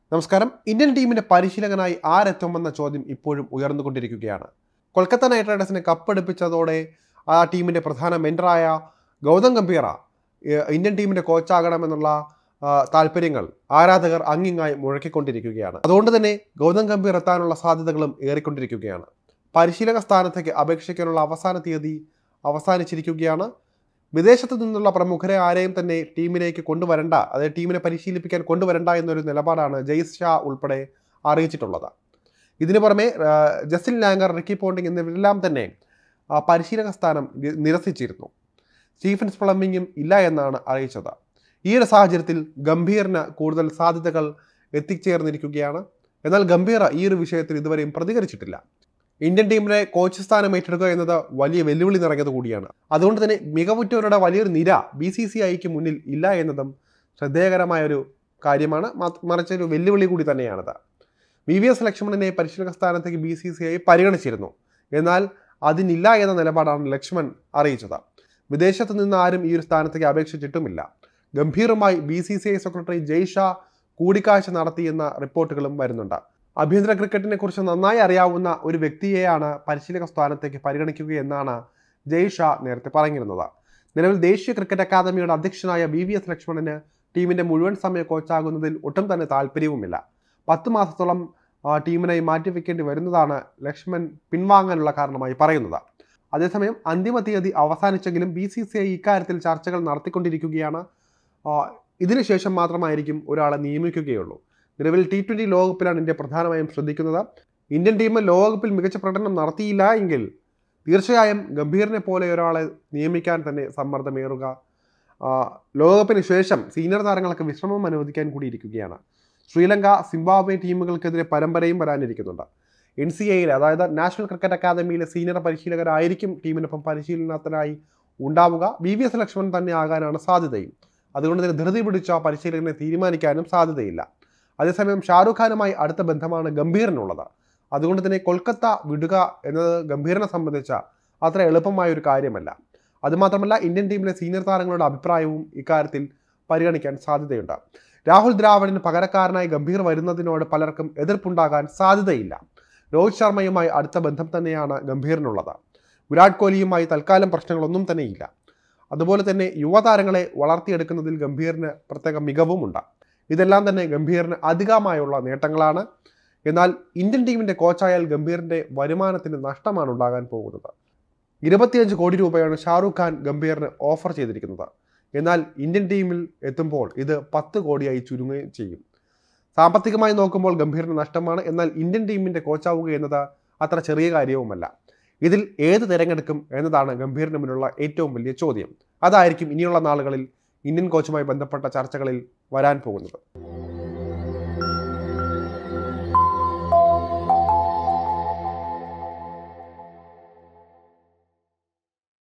നമസ്കാരം. ഇന്ത്യൻ ടീമിന്റെ പരിശീലകനായി ആരെത്തുമെന്ന ചോദ്യം ഇപ്പോഴും ഉയർന്നുകൊണ്ടിരിക്കുകയാണ്. കൊൽക്കത്ത നൈറ്റ് റൈഡേഴ്സിനെ കപ്പെടുപ്പിച്ചതോടെ ആ ടീമിന്റെ പ്രധാന മെന്ററായ ഗൗതം ഗംഭീർ ഇന്ത്യൻ ടീമിന്റെ കോച്ചാകണമെന്നുള്ള താല്പര്യങ്ങൾ ആരാധകർ അങ്ങിങ്ങായി മുഴക്കിക്കൊണ്ടിരിക്കുകയാണ്. അതുകൊണ്ട് തന്നെ ഗൗതം ഗംഭീർ എത്താനുള്ള സാധ്യതകളും ഏറിക്കൊണ്ടിരിക്കുകയാണ്. പരിശീലക സ്ഥാനത്തേക്ക് അപേക്ഷിക്കാനുള്ള അവസാന തീയതി അവസാനിച്ചിരിക്കുകയാണ്. വിദേശത്തു നിന്നുള്ള പ്രമുഖരെ ആരെയും തന്നെ ടീമിലേക്ക് കൊണ്ടുവരണ്ട, അതായത് ടീമിനെ പരിശീലിപ്പിക്കാൻ കൊണ്ടുവരണ്ട എന്നൊരു നിലപാടാണ് ജയ്സ് ഷാ ഉൾപ്പെടെ അറിയിച്ചിട്ടുള്ളത്. ഇതിനു പുറമെ ജസ്റ്റിൻ ലാംഗർ, റിക്കി പോണ്ടിങ് എന്നിവരെല്ലാം തന്നെ പരിശീലക സ്ഥാനം നിരസിച്ചിരുന്നു. സ്റ്റീഫൻ സ്പ്ലമ്മിങ്ങും ഇല്ല എന്നാണ് അറിയിച്ചത്. ഈ ഒരു സാഹചര്യത്തിൽ ഗംഭീറിന് കൂടുതൽ സാധ്യതകൾ എത്തിച്ചേർന്നിരിക്കുകയാണ്. എന്നാൽ ഗംഭീർ ഈ ഒരു വിഷയത്തിൽ ഇതുവരെയും പ്രതികരിച്ചിട്ടില്ല. ഇന്ത്യൻ ടീമിനെ കോച്ച് സ്ഥാനം ഏറ്റെടുക്കുക എന്നത് വലിയ വെല്ലുവിളി നിറഞ്ഞത് കൂടിയാണ്. അതുകൊണ്ട് തന്നെ മികവുറ്റവരുടെ വലിയൊരു നിര BCCIക്ക് മുന്നിൽ ഇല്ല എന്നതും ശ്രദ്ധേയകരമായൊരു കാര്യമാണ്. മറിച്ചൊരു വെല്ലുവിളി കൂടി തന്നെയാണത്. VVS ലക്ഷ്മണനെ പരിശീലക സ്ഥാനത്തേക്ക് BCCI പരിഗണിച്ചിരുന്നു. എന്നാൽ അതിനില്ല എന്ന നിലപാടാണ് ലക്ഷ്മൺ അറിയിച്ചത്. വിദേശത്ത് നിന്ന് ആരും ഈ ഒരു സ്ഥാനത്തേക്ക് അപേക്ഷിച്ചിട്ടുമില്ല. ഗംഭീറുമായി BCCI സെക്രട്ടറി ജയ് ഷാ കൂടിക്കാഴ്ച നടത്തിയെന്ന റിപ്പോർട്ടുകളും വരുന്നുണ്ട്. ആഭ്യന്തര ക്രിക്കറ്റിനെ കുറിച്ച് നന്നായി അറിയാവുന്ന ഒരു വ്യക്തിയെയാണ് പരിശീലക സ്ഥാനത്തേക്ക് പരിഗണിക്കുകയെന്നാണ് ജയ് ഷാ നേരത്തെ പറഞ്ഞിരുന്നത്. നിലവിൽ ദേശീയ ക്രിക്കറ്റ് അക്കാദമിയുടെ അധ്യക്ഷനായ VVS ലക്ഷ്മണന് ടീമിന്റെ മുഴുവൻ സമയ കോച്ചാകുന്നതിൽ ഒട്ടും തന്നെ താല്പര്യവുമില്ല. 10 മാസത്തോളം ടീമിനായി മാറ്റിവെക്കേണ്ടി വരുന്നതാണ് ലക്ഷ്മൺ പിൻവാങ്ങാനുള്ള കാരണമായി പറയുന്നത്. അതേസമയം അന്തിമ തീയതി അവസാനിച്ചെങ്കിലും BCCI ഇക്കാര്യത്തിൽ ചർച്ചകൾ നടത്തിക്കൊണ്ടിരിക്കുകയാണ്. ഇതിനുശേഷം മാത്രമായിരിക്കും ഒരാളെ നിയമിക്കുകയുള്ളൂ. നിലവിൽ T20 ലോകകപ്പിലാണ് ഇന്ത്യ പ്രധാനമായും ശ്രദ്ധിക്കുന്നത്. ഇന്ത്യൻ ടീം ലോകകപ്പിൽ മികച്ച പ്രകടനം നടത്തിയില്ല എങ്കിൽ തീർച്ചയായും ഗംഭീറിനെ പോലെ ഒരാളെ നിയമിക്കാൻ തന്നെ സമ്മർദ്ദമേറുക. ലോകകപ്പിന് ശേഷം സീനിയർ താരങ്ങൾക്ക് വിശ്രമം അനുവദിക്കാൻ കൂടിയിരിക്കുകയാണ്. ശ്രീലങ്ക, സിംബാബ്വെ ടീമുകൾക്കെതിരെ പരമ്പരയും വരാനിരിക്കുന്നുണ്ട്. NCAയിൽ, അതായത് നാഷണൽ ക്രിക്കറ്റ് അക്കാദമിയിലെ സീനിയർ പരിശീലകരായിരിക്കും ടീമിനൊപ്പം പരിശീലനത്തിനായി ഉണ്ടാവുക. VVS ലക്ഷ്മൺ തന്നെ ആകാനാണ് സാധ്യതയും. അതുകൊണ്ട് തന്നെ ധൃതി പിടിച്ച പരിശീലകനെ തീരുമാനിക്കാനും സാധ്യതയില്ല. അതേസമയം ഷാരൂഖ് ഖാനുമായി അടുത്ത ബന്ധമാണ് ഗംഭീറിനുള്ളത്. അതുകൊണ്ട് തന്നെ കൊൽക്കത്ത വിടുക എന്നത് ഗംഭീറിനെ സംബന്ധിച്ച അത്ര എളുപ്പമായ ഒരു കാര്യമല്ല. അതുമാത്രമല്ല, ഇന്ത്യൻ ടീമിലെ സീനിയർ താരങ്ങളുടെ അഭിപ്രായവും ഇക്കാര്യത്തിൽ പരിഗണിക്കാൻ സാധ്യതയുണ്ട്. രാഹുൽ ദ്രാവിഡിന് പകരക്കാരനായി ഗംഭീർ വരുന്നതിനോട് പലർക്കും എതിർപ്പുണ്ടാകാൻ സാധ്യതയില്ല. രോഹിത് ശർമ്മയുമായി അടുത്ത ബന്ധം തന്നെയാണ് ഗംഭീറിനുള്ളത്. വിരാട് കോഹ്ലിയുമായി തൽക്കാലം പ്രശ്നങ്ങളൊന്നും തന്നെയില്ല. അതുപോലെ തന്നെ യുവതാരങ്ങളെ വളർത്തിയെടുക്കുന്നതിൽ ഗംഭീറിന് പ്രത്യേക മികവുമുണ്ട്. ഇതെല്ലാം തന്നെ ഗംഭീറിന് അധികമായുള്ള നേട്ടങ്ങളാണ്. എന്നാൽ ഇന്ത്യൻ ടീമിന്റെ കോച്ചായാൽ ഗംഭീറിന്റെ വരുമാനത്തിന് നഷ്ടമാണ് ഉണ്ടാകാൻ പോകുന്നത്. 25 കോടി രൂപയാണ് ഷാരൂഖ് ഖാൻ ഗംഭീറിന് ഓഫർ ചെയ്തിരിക്കുന്നത്. എന്നാൽ ഇന്ത്യൻ ടീമിൽ എത്തുമ്പോൾ ഇത് 10 കോടിയായി ചുരുങ്ങുകയും ചെയ്യും. സാമ്പത്തികമായി നോക്കുമ്പോൾ ഗംഭീറിന് നഷ്ടമാണ്. എന്നാൽ ഇന്ത്യൻ ടീമിന്റെ കോച്ചാവുക എന്നത് അത്ര ചെറിയ കാര്യവുമല്ല. ഇതിൽ ഏത് തിരഞ്ഞെടുക്കും എന്നതാണ് ഗംഭീറിന് മുന്നിലുള്ള ഏറ്റവും വലിയ ചോദ്യം. അതായിരിക്കും ഇനിയുള്ള നാളുകളിൽ ഇന്ത്യൻ കോച്ചുമായി ബന്ധപ്പെട്ട ചർച്ചകളിൽ വരാൻ പോകുന്നത്.